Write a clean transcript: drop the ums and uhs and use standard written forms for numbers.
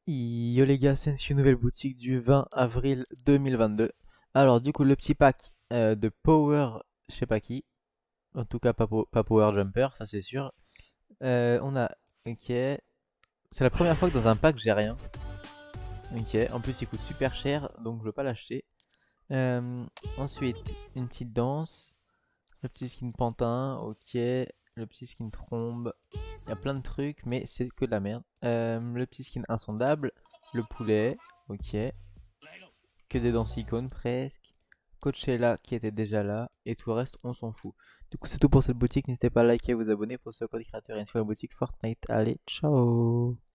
Yo les gars, c'est une nouvelle boutique du 20 avril 2022. Alors du coup le petit pack de Power, je sais pas qui, en tout cas pas Power Jumper, ça c'est sûr. On a, ok, c'est la première fois que dans un pack j'ai rien. Ok, en plus il coûte super cher donc je veux pas l'acheter. Euh, Ensuite une petite danse, le petit skin pantin, ok, le petit skin trombe. Il y a plein de trucs mais c'est que de la merde. Le petit skin insondable, le poulet, ok. Que des danses icônes presque. Coachella qui était déjà là. Et tout le reste, on s'en fout. Du coup, c'est tout pour cette boutique. N'hésitez pas à liker et vous abonner pour ce code créateur et une nouvelle boutique Fortnite. Allez, ciao!